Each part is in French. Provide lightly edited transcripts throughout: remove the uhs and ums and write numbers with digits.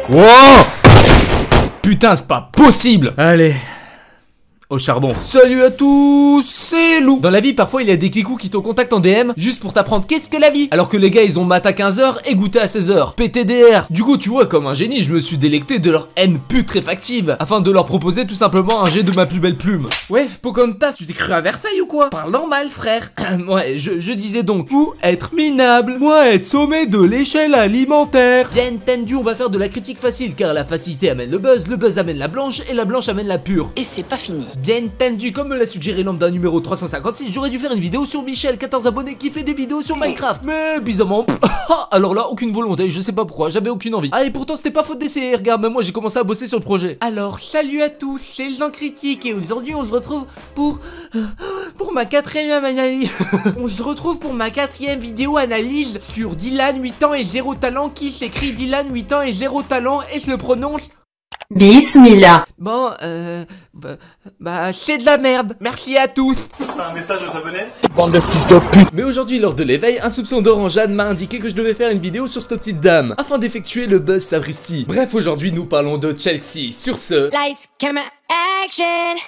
Wow! Putain, c'est pas possible! Allez. Au charbon. Salut à tous, c'est Lou. Dans la vie, parfois, il y a des kikous qui te contactent en DM juste pour t'apprendre qu'est-ce que la vie. Alors que les gars, ils ont mat à 15h et goûté à 16h. PTDR. Du coup, tu vois, comme un génie, je me suis délecté de leur haine putréfactive afin de leur proposer tout simplement un jet de ma plus belle plume. Ouais, Pocahontas, tu t'es cru à Versailles ou quoi? Parle normal, frère. Ouais, je disais donc, vous être minable, moi être sommet de l'échelle alimentaire. Bien entendu, on va faire de la critique facile car la facilité amène le buzz amène la blanche et la blanche amène la pure. Et c'est pas fini. Bien entendu, comme me l'a suggéré lambda numéro 356, j'aurais dû faire une vidéo sur Michel, 14 abonnés, qui fait des vidéos sur Minecraft. Mais bizarrement, alors là, aucune volonté, je sais pas pourquoi, j'avais aucune envie. Ah, et pourtant, c'était pas faute d'essayer, regarde, même moi j'ai commencé à bosser sur le projet. Alors, salut à tous, c'est Jean Critique, et aujourd'hui on se retrouve pour ma 4ème analyse. On se retrouve pour ma 4ème vidéo analyse sur Dylan, 8 ans et 0 talent, qui s'écrit Dylan, 8 ans et 0 talent, et se le prononce Bismillah. Bon, c'est de la merde. Merci à tous. Un message aux abonnés. Bande de fils de pute. Mais aujourd'hui, lors de l'éveil, un soupçon d'orangeade m'a indiqué que je devais faire une vidéo sur cette petite dame afin d'effectuer le buzz sapristi. Bref, aujourd'hui, nous parlons de Chelsea. Sur ce... Lights, camera, action.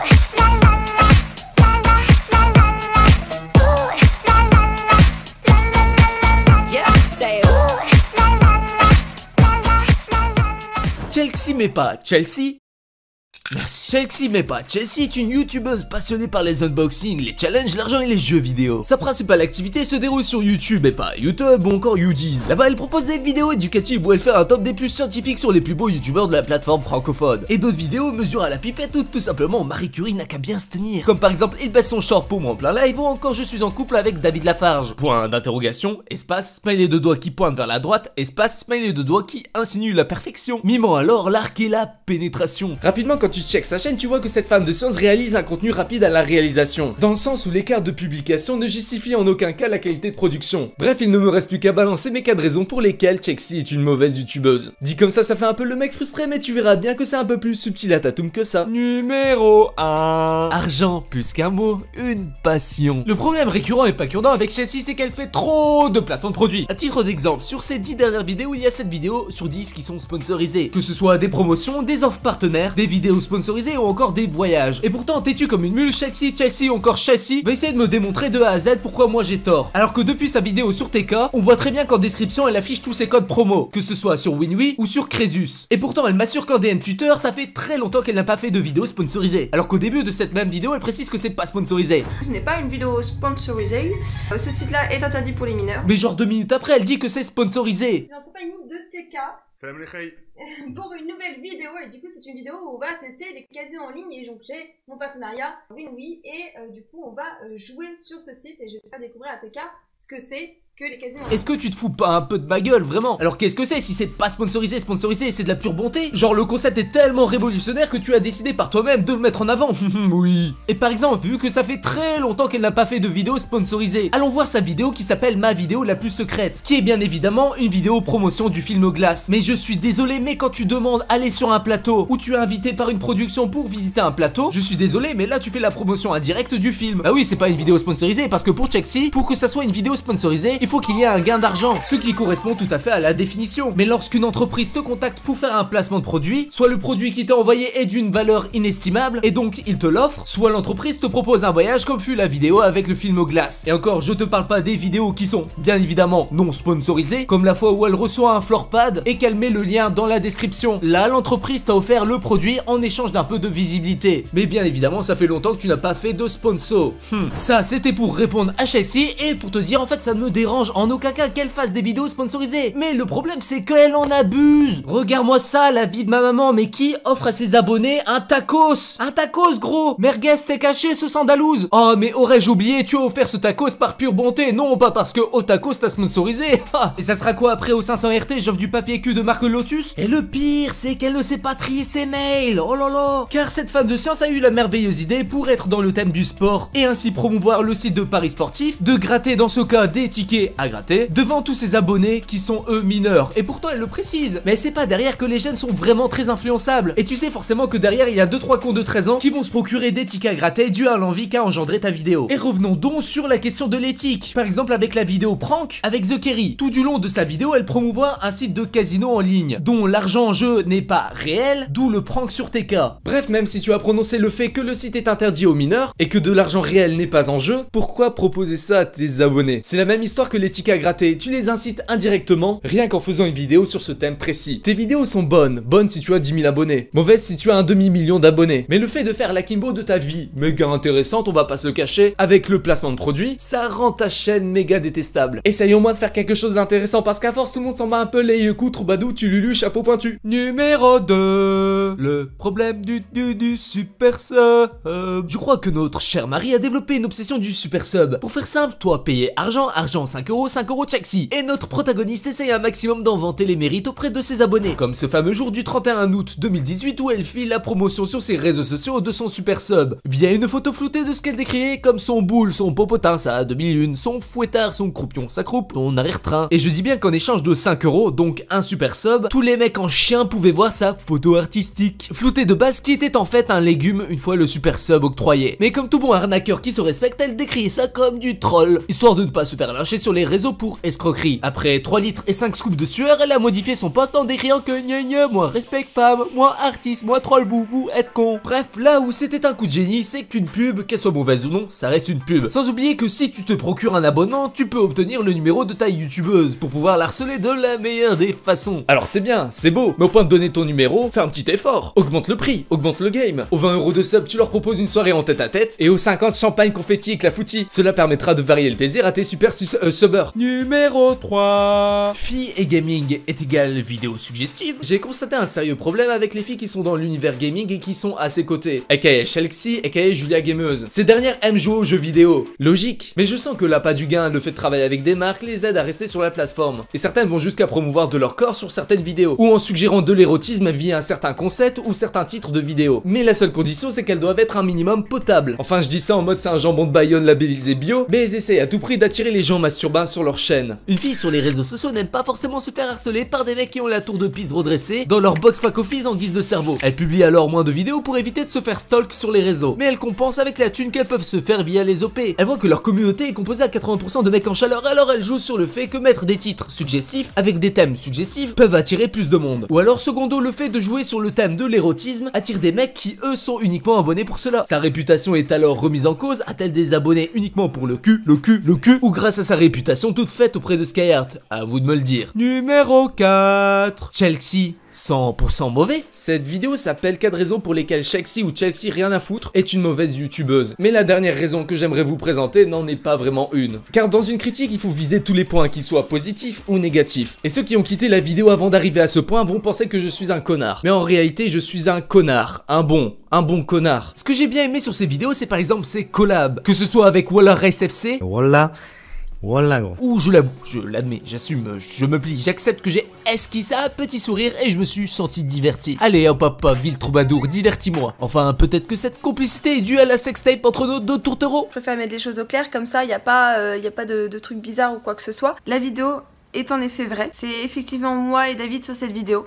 Chelsea mais pas Chelsea. Merci. Chelsea mais pas Chelsea est une youtubeuse passionnée par les unboxings, les challenges, l'argent et les jeux vidéo. Sa principale activité se déroule sur YouTube et pas YouTube ou encore YouDeez. Là-bas, elle propose des vidéos éducatives où elle fait un top des plus scientifiques sur les plus beaux youtubeurs de la plateforme francophone. Et d'autres vidéos mesurent à la pipette où tout simplement Marie Curie n'a qu'à bien se tenir. Comme par exemple, il baisse son short pour moi en plein live ou encore je suis en couple avec David Lafarge. Point d'interrogation, espace, smiley de doigts qui pointe vers la droite, espace, smiley de doigts qui insinue la perfection. Mimant alors l'arc et la pénétration. Rapidement, quand tu check sa chaîne, tu vois que cette femme de science réalise un contenu rapide à la réalisation, dans le sens où l'écart de publication ne justifie en aucun cas la qualité de production. Bref, il ne me reste plus qu'à balancer mes 4 raisons pour lesquelles Chelsea est une mauvaise youtubeuse. Dit comme ça fait un peu le mec frustré, mais tu verras bien que c'est un peu plus subtil à tatoum que ça. Numéro 1. Argent, plus qu'un mot, une passion. Le problème récurrent et pas cure-dent avec Chelsea, c'est qu'elle fait trop de placements de produits. À titre d'exemple, sur ces 10 dernières vidéos, il y a 7 vidéos sur 10 qui sont sponsorisées. Que ce soit des promotions, des offres partenaires, des vidéos sponsorisés ou encore des voyages. Et pourtant, têtu comme une mule, Chelsea ou encore Chelsea va essayer de me démontrer de A à Z pourquoi moi j'ai tort. Alors que depuis sa vidéo sur TK, on voit très bien qu'en description elle affiche tous ses codes promo, que ce soit sur Winwi ou sur Crésus. Et pourtant elle m'assure qu'en DM Twitter, ça fait très longtemps qu'elle n'a pas fait de vidéo sponsorisée. Alors qu'au début de cette même vidéo, elle précise que c'est pas sponsorisé. Ce n'est pas une vidéo sponsorisée. Ce site-là est interdit pour les mineurs. Mais genre 2 minutes après, elle dit que c'est sponsorisé. C'est en compagnie de TK. Salam les khaïs. Pour une nouvelle vidéo, et du coup c'est une vidéo où on va tester des casinos en ligne, et donc j'ai mon partenariat Winwi, et du coup on va jouer sur ce site, et je vais faire découvrir à TK ce que c'est que les casinos en ligne. Est-ce que tu te fous pas un peu de ma gueule, vraiment? Alors qu'est-ce que c'est si c'est pas sponsorisé, c'est de la pure bonté? Genre le concept est tellement révolutionnaire que tu as décidé par toi-même de le mettre en avant. Oui. Et par exemple, vu que ça fait très longtemps qu'elle n'a pas fait de vidéo sponsorisée, allons voir sa vidéo qui s'appelle Ma vidéo la plus secrète, qui est bien évidemment une vidéo promotion du film Glace. Mais je suis désolé, mais quand tu demandes aller sur un plateau où tu es invité par une production pour visiter un plateau, je suis désolé, mais là tu fais la promotion indirecte du film. Bah oui, c'est pas une vidéo sponsorisée, parce que pour Chelsea, pour que ça soit une vidéo sponsorisée, il faut qu'il y ait un gain d'argent, ce qui correspond tout à fait à la définition. Mais lorsqu'une entreprise te contacte pour faire un placement de produit, soit le produit qui t'a envoyé est d'une valeur inestimable et donc il te l'offre, soit l'entreprise te propose un voyage comme fut la vidéo avec le film Glace. Et encore, je te parle pas des vidéos qui sont bien évidemment non sponsorisées, comme la fois où elle reçoit un floor pad et qu'elle met le lien dans la description. Là, l'entreprise t'a offert le produit en échange d'un peu de visibilité. Mais bien évidemment, ça fait longtemps que tu n'as pas fait de sponsor. Ça, c'était pour répondre à Chelsea et pour te dire en fait ça ne me dérange en aucun cas qu'elle fasse des vidéos sponsorisées. Mais le problème c'est qu'elle en abuse. Regarde-moi ça, la vie de ma maman, mais qui offre à ses abonnés un tacos? Un tacos gros. Merguez t'es caché ce sandalouse. Oh mais aurais-je oublié, tu as offert ce tacos par pure bonté, non pas parce que au tacos t'as sponsorisé. Et ça sera quoi après au 500 RT, j'offre du papier cul de marque Lotus? Et le pire c'est qu'elle ne sait pas trier ses mails. Oh là là. Car cette femme de science a eu la merveilleuse idée pour être dans le thème du sport et ainsi promouvoir le site de Paris Sportif, de gratter dans ce cas des tickets tickets à gratter devant tous ses abonnés qui sont eux mineurs. Et pourtant elle le précise, mais elle sait pas derrière que les jeunes sont vraiment très influençables. Et tu sais forcément que derrière il y a 2-3 cons de 13 ans qui vont se procurer des tickets à gratter dû à l'envie qu'a engendré ta vidéo. Et revenons donc sur la question de l'éthique. Par exemple avec la vidéo prank avec The Kerry. Tout du long de sa vidéo elle promouvoit un site de casino en ligne dont l'argent en jeu n'est pas réel, d'où le prank sur TK. Bref, même si tu as prononcé le fait que le site est interdit aux mineurs et que de l'argent réel n'est pas en jeu, pourquoi proposer ça à tes abonnés? C'est la même histoire que les tickets à gratter, tu les incites indirectement rien qu'en faisant une vidéo sur ce thème précis. Tes vidéos sont bonnes si tu as 10 000 abonnés, mauvaises si tu as un demi-million d'abonnés. Mais le fait de faire l'akimbo de ta vie, méga intéressante, on va pas se le cacher, avec le placement de produits, ça rend ta chaîne méga détestable. Essaye au moins de faire quelque chose d'intéressant parce qu'à force tout le monde s'en bat un peu les yeux coups, troubadou, tu lulu, chapeau pointu. Numéro 2, le problème du super sub. Je crois que notre chère Marie a développé une obsession du super sub. Pour faire simple, toi payer argent 5 euros Chexi. Et notre protagoniste essaye un maximum d'en vanter les mérites auprès de ses abonnés. Comme ce fameux jour du 31 août 2018 où elle fit la promotion sur ses réseaux sociaux de son super sub. Via une photo floutée de ce qu'elle décriait comme son boule, son popotin, sa demi-lune, son fouettard, son croupion, sa croupe, son arrière-train. Et je dis bien qu'en échange de 5 euros, donc un super sub, tous les mecs en chien pouvaient voir sa photo artistique. Floutée de base qui était en fait un légume une fois le super sub octroyé. Mais comme tout bon arnaqueur qui se respecte, elle décriait ça comme du troll, histoire de ne pas se faire lyncher sur les réseaux pour escroquerie. Après 3 litres et 5 scoops de sueur, elle a modifié son post en décriant que gna gna, moi respect femme, moi artiste, moi troll, vous êtes con. Bref, là où c'était un coup de génie, c'est qu'une pub, qu'elle soit mauvaise ou non, ça reste une pub. Sans oublier que si tu te procures un abonnement, tu peux obtenir le numéro de ta youtubeuse pour pouvoir l'harceler de la meilleure des façons. Alors c'est bien, c'est beau, mais au point de donner ton numéro, fais un petit effort. Augmente le prix, augmente le game. Aux 20 euros de sub, tu leur proposes une soirée en tête à tête, et aux 50 champagne confetti et clafoutis. Cela permettra de varier le plaisir à tes super subbers. Numéro 3. Filles et gaming est égal vidéo suggestive. J'ai constaté un sérieux problème avec les filles qui sont dans l'univers gaming et qui sont à ses côtés. Aka Chelsea, aka Julia Gameuse. Ces dernières aiment jouer aux jeux vidéo. Logique. Mais je sens que l'appât du gain, le fait de travailler avec des marques, les aide à rester sur la plateforme. Et certaines vont jusqu'à promouvoir de leur corps sur certaines vidéos. Ou en suggérant de l'érotisme via un certain concept ou certains titres de vidéos. Mais la seule condition, c'est qu'elles doivent être un minimum potable. Enfin, je dis ça en mode c'est un jambon de Bayonne labellisé bio, mais elles essayent à tout prix d'attirer les gens masturbants sur leur chaîne. Une fille sur les réseaux sociaux n'aime pas forcément se faire harceler par des mecs qui ont la tour de piste redressée dans leur box pack office en guise de cerveau. Elle publie alors moins de vidéos pour éviter de se faire stalk sur les réseaux. Mais elle compense avec la thune qu'elles peuvent se faire via les OP. Elle voit que leur communauté est composée à 80% de mecs en chaleur, alors elle joue sur le fait que mettre des titres suggestifs avec des thèmes suggestifs peuvent attirer plus de monde. Ou alors secondo, le fait de jouer sur le thème de l'érotisme attire des mecs qui eux sont uniquement abonnés pour cela. Sa réputation est alors remise en cause, a-t-elle des abonnés uniquement pour le cul, ou grâce à sa réputation toute faite auprès de Skyheart? À vous de me le dire. Numéro 4. Chelsea. 100% mauvais. Cette vidéo s'appelle 4 raisons pour lesquelles Chelsea ou Chelsea rien à foutre est une mauvaise youtubeuse. Mais la dernière raison que j'aimerais vous présenter n'en est pas vraiment une. Car dans une critique, il faut viser tous les points, qu'ils soient positifs ou négatifs. Et ceux qui ont quitté la vidéo avant d'arriver à ce point vont penser que je suis un connard. Mais en réalité, je suis un connard. Un bon connard. Ce que j'ai bien aimé sur ces vidéos, c'est par exemple ces collabs. Que ce soit avec Waller Race FC. Voilà gros. Ou je l'avoue, je l'admets, j'assume, je me plie, j'accepte que j'ai esquissé un petit sourire et je me suis senti diverti. Allez hop hop hop, ville troubadour, divertis-moi. Enfin peut-être que cette complicité est due à la sextape entre nos deux tourtereaux. Je préfère mettre les choses au clair, comme ça y a pas de trucs bizarres ou quoi que ce soit. La vidéo est en effet vraie. C'est effectivement moi et David sur cette vidéo.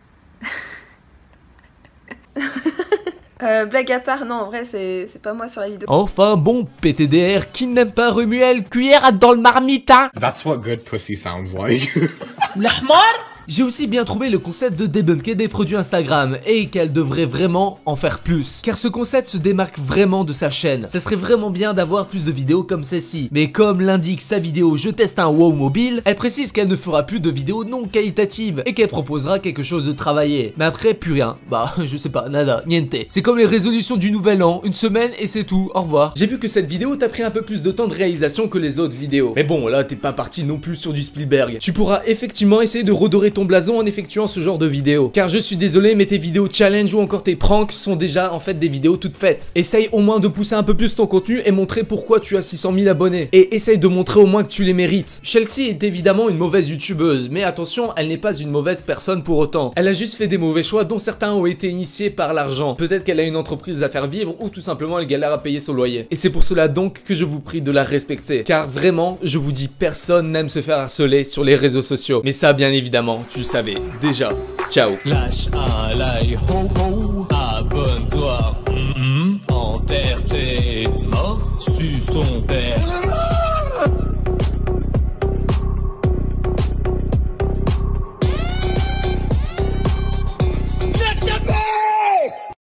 Blague à part, non en vrai c'est pas moi sur la vidéo. Enfin bon, PTDR, qui n'aime pas remuer le cuillère dans le marmite, hein? That's what good pussy sounds like. J'ai aussi bien trouvé le concept de débunker des produits Instagram et qu'elle devrait vraiment en faire plus. Car ce concept se démarque vraiment de sa chaîne. Ça serait vraiment bien d'avoir plus de vidéos comme celle-ci. Mais comme l'indique sa vidéo Je teste un WoW mobile, elle précise qu'elle ne fera plus de vidéos non qualitatives et qu'elle proposera quelque chose de travaillé. Mais après, plus rien. Bah, je sais pas, nada, niente. C'est comme les résolutions du nouvel an, une semaine et c'est tout, au revoir. J'ai vu que cette vidéo t'a pris un peu plus de temps de réalisation que les autres vidéos. Mais bon, là t'es pas parti non plus sur du Spielberg. Tu pourras effectivement essayer de redorer ton ton blason en effectuant ce genre de vidéos. Car je suis désolé, mais tes vidéos challenge ou encore tes pranks sont déjà en fait des vidéos toutes faites. Essaye au moins de pousser un peu plus ton contenu et montrer pourquoi tu as 600 000 abonnés. Et essaye de montrer au moins que tu les mérites. Chelsea est évidemment une mauvaise youtubeuse, mais attention, elle n'est pas une mauvaise personne pour autant. Elle a juste fait des mauvais choix dont certains ont été initiés par l'argent. Peut-être qu'elle a une entreprise à faire vivre ou tout simplement elle galère à payer son loyer. Et c'est pour cela donc que je vous prie de la respecter. Car vraiment, je vous dis, personne n'aime se faire harceler sur les réseaux sociaux. Mais ça, bien évidemment, tu le savais déjà. Ciao. Lâche un like, ho ho.